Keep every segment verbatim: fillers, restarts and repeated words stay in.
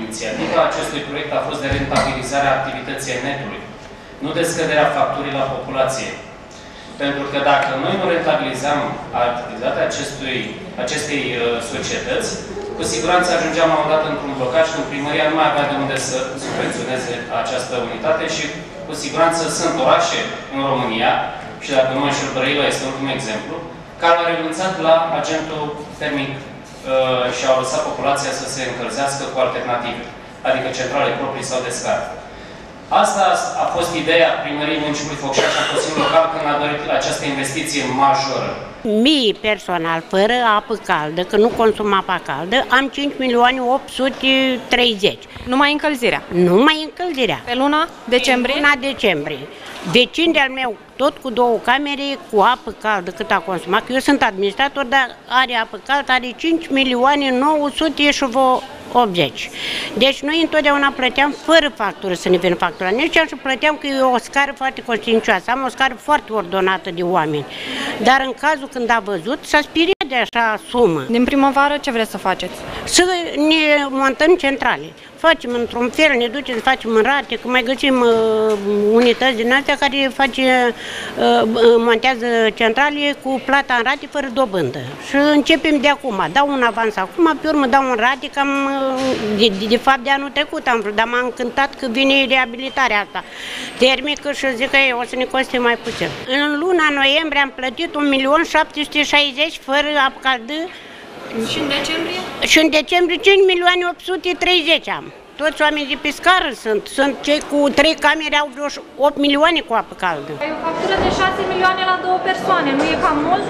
Inițiativa acestui proiect a fost de rentabilizare a activității netului, nu de scăderea facturii la populație. Pentru că dacă noi nu rentabilizăm activitatea acestui, acestei uh, societăți, cu siguranță ajungeam la un dat într-un blocaj când primăria nu mai avea de unde să subvenționeze această unitate și cu siguranță sunt orașe în România, și dacă nu mă înșel, Brăila este ultimul exemplu, care au renunțat la agentul termic uh, și au lăsat populația să se încălzească cu alternative, adică centrale proprii sau de scară. Asta a fost ideea primăriei municipiului Focșani și a Consiliului Local când a dorit această investiție majoră. Mie personal, fără apă caldă, că nu consum apa caldă, am cinci milioane opt sute treizeci. Numai încălzirea? Numai încălzirea. Pe luna decembrie? Pe luna decembrie. Vecin de-al meu, tot cu două camere, cu apă caldă, cât a consumat, că eu sunt administrator, dar are apă caldă, are cinci milioane nouă sute și optzeci. Deci noi întotdeauna plăteam fără factură să ne vină factura. Nici și plăteam că e o scară foarte conștiincioasă. Am o scară foarte ordonată de oameni. Dar în cazul când a văzut, s-a speriat de așa sumă. Din primăvară ce vreți să faceți? Să ne montăm centrale. Facem într-un fel, ne ducem, facem în rate, că mai găsim uh, unități din astea care face, uh, montează centrale cu plata în rate fără dobândă. Și începem de acum. Dau un avans acum, pe urmă dau un rate, cam de, de, de fapt de anul trecut am vrut, dar m-a încântat că vine reabilitarea asta termică și zic că o să ne coste mai puțin. În luna noiembrie am plătit un milion șapte sute șaizeci fără apă caldă. Și în decembrie? Și în decembrie cinci milioane opt sute treizeci am. Toți oamenii de pe scară sunt. Sunt cei cu trei camere, au vreo opt milioane cu apă caldă. Ai o factură de șase milioane la două persoane, nu e cam mult?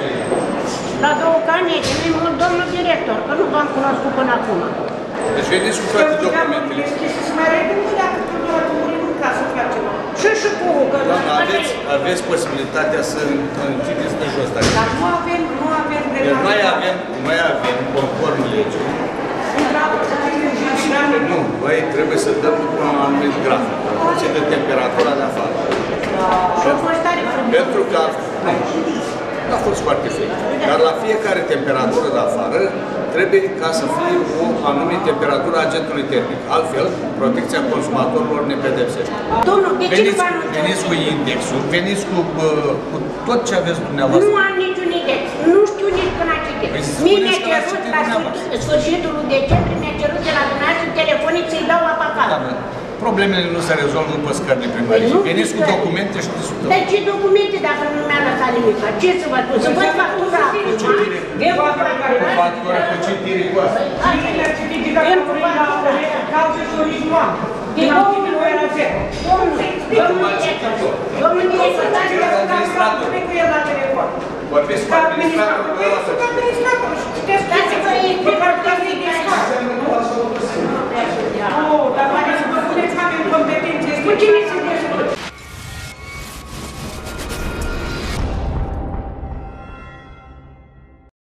La două camere, nu e mult, domnul director, că nu v-am cunoscut până acum. Deci vedeți cu toate documentele. Să mai regândă dacă tuturor că murim în casă facem. Și și cu... Doamna, aveți, aveți posibilitatea să închideți de jos. Dar nu avem, nu avem deci noi avem, noi avem, conform legii. Nu, noi trebuie să dăm un anumit grafic, în funcție de temperatura de afară. Pentru că nu a fost foarte fric, dar la fiecare temperatură de afară trebuie ca să fie o anumită temperatură a agentului termic. Altfel, protecția consumatorilor ne pedepsește. Domnul, de ce veniți, veniți cu indexul, veniți cu, cu tot ce aveți dumneavoastră. Nu am niciun index, nu știu nici până ce de. Mie mi-a cerut la sfârșitul lui decembrie, mi-a cerut de la dumneavoastră telefonic să-i dau apa caldă. Problemele nu se rezolvă după scări de primărie. Veniți cu documente și discutăm. Dar ce documente dacă nu mi-a lăsat nimic? Ce să vă spun? Să văd factura acum? Vem cu factura? Cu factura, cu citire, cu asta. Vem cu factura. Domnul director, dați de administrator. Vorbiți cu administratorul. Dați-vă explică că nu-i discat. Nu, dar mai să vă puneți că avem competențe. Cu cine să